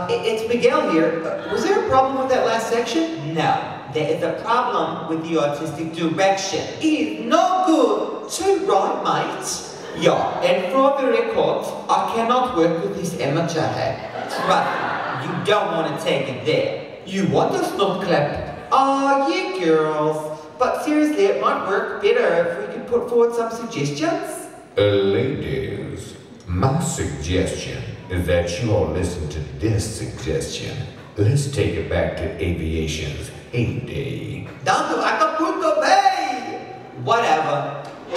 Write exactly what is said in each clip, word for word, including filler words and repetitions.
it, it's Miguel here. Uh, was there a problem with that last section? No. There is a problem with the artistic direction. It is no good. Too right, mate. Yeah, and for the record, I cannot work with this amateur hat. Trust me, you don't want to take it there. You want a snot clap? Oh, yeah, girls. But seriously, it might work better if we could put forward some suggestions. Uh, ladies, my suggestion is that you all listen to this suggestion. Let's take it back to aviation's heyday. Down to Acapulco Bay! Whatever.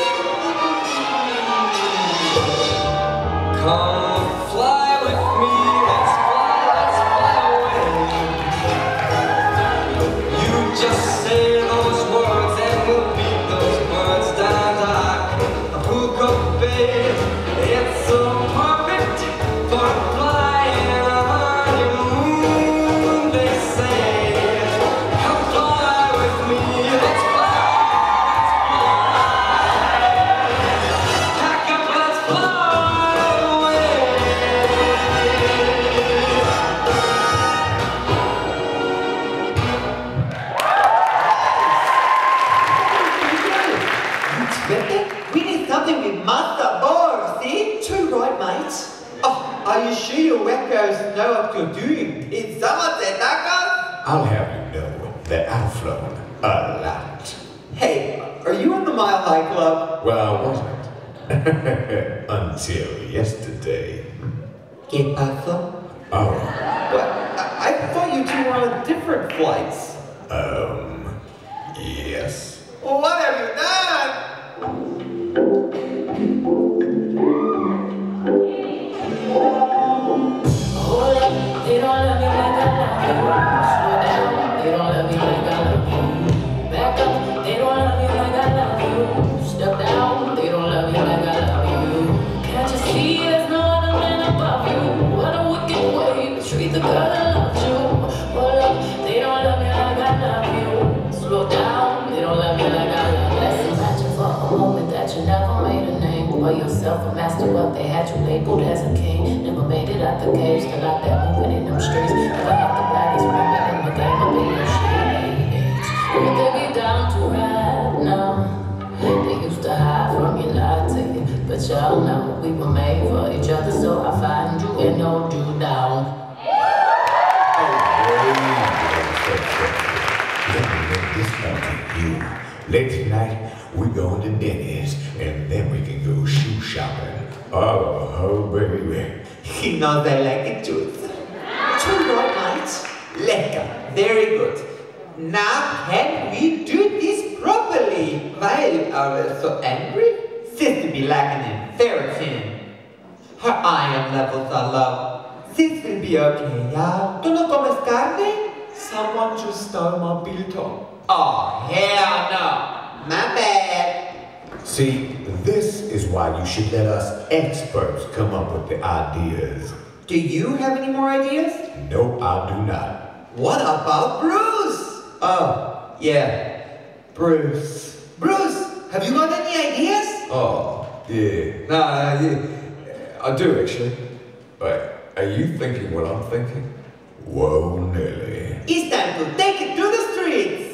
Come fly with me, let's fly, let's fly away. You just say those words and we'll beat those words down to Acapulco Bay. It's so perfect for flying a honeymoon, they say. Come fly with me, let's fly, let's fly. Pack up, let's fly. We need something with master board, see? Too right, mates. Oh, are you sure your wackos know what you're doing? Is someone said tacos? I'll have you know that I've flown a lot. Hey, are you in the Mile High Club? Well, I wasn't. Until yesterday. ¿Qué pasó? Oh, What? I, I thought you two were on different flights. um, yes. Well, what have you done? Hold up, they don't love me like I love you. Slow down, they don't love me like I love you. Back up, they don't love me like I love you. Step down, they don't love me like I love you. Can't you see there's no other man above you? What a wicked way to treat the girl that loves you. Hold up, they don't love me like I love you. Slow down, they don't love me like I love you. Let's imagine for a moment that you never made a name for yourself, a master wealth. They had you labeled as a king. Never made it out the cave, still out there moving in them streets. Never had the baddies rapping in the game of being shit. Would they be down to ride now? They used to hide from you, lie to you. But y'all know we were made for each other, so I find you and hold you down. Let me make this up to you. Later tonight, we go to Denny's, and then we can go shoe shopping. Oh, oh, baby. He knows I like it too. Too right, mates. Lekker. Very good. Now can we do this properly? Why are we so angry? Sister be lacking in ferritin. Her iron levels are low. This will be okay, yeah? ¿Tú no comes carne? Someone just stole my biltong. Oh, hell no. My bad. See, this is why you should let us experts come up with the ideas. Do you have any more ideas? No, I do not. What about Bruce? Oh, yeah, Bruce. Bruce, have you got any ideas? Oh, yeah. No, no, yeah. I do actually. But are you thinking what I'm thinking? Whoa, Nelly. It's time to take it to the streets.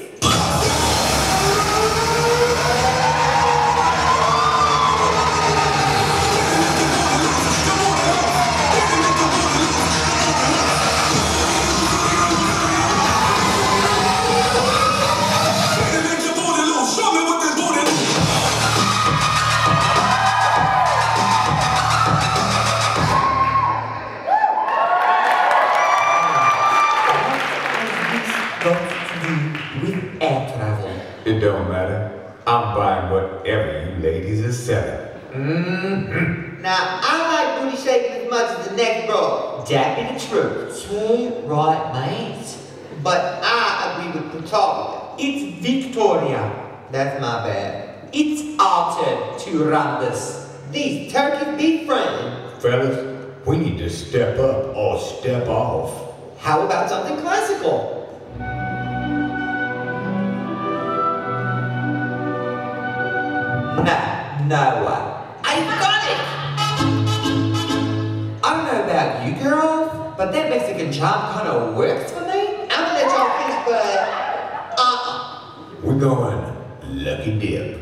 It don't matter. I'm buying whatever you ladies are selling. Mm-hmm. Now, I like booty shaking as much as the next bro. That be the truth. Too right, mate. But I agree with Pretoria. It's Victoria. That's my bad. It's our turn to run this. These turkeys be friendly. Fellas, we need to step up or step off. How about something classical? No, no one. I got it! I don't know about you girls, but that Mexican charm kind of works for me. I'm gonna let y'all finish, but uh-uh. We're going Lucky Dip.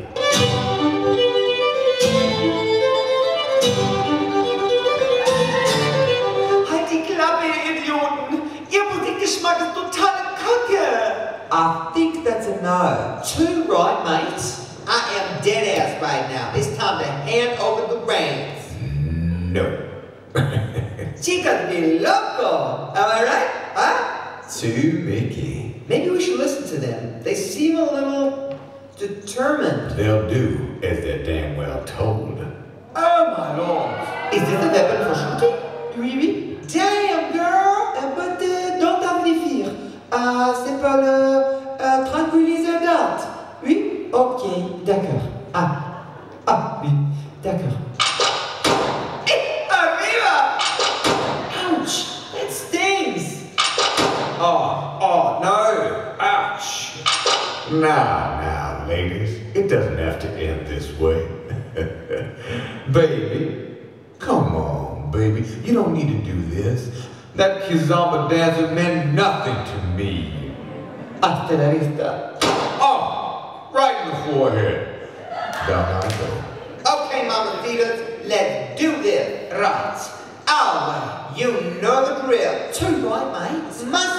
Halt die Klappe, ihr Idioten! Ihr Musikgeschmack ist totale Kacke! I think that's a no. Two right, mate? I am dead ass right now. It's time to hand over the reins. No. Chicas de loco! Am I right? Huh? Too Mickey. Maybe we should listen to them. They seem a little determined. They'll do as they're damn well told. Oh my lord! Is this a weapon for shooting? Oui, oui. Damn, girl! Uh, but uh, don't have any fear. Uh, c'est pas le uh, tranquillizer dart. Oui? Ok, d'accord. Ah. Ah, oui. D'accord. Eh, arriba! Ouch! That stings! Oh, oh, no. Ouch. Now, now, ladies, it doesn't have to end this way. Baby, come on, baby. You don't need to do this. That kizomba dancer meant nothing to me. Hasta la vista. Oh, right in the forehead. Down I go. Okay, mamacitas, let's do this. Right. Our way. You know the drill. Two right, mate. Must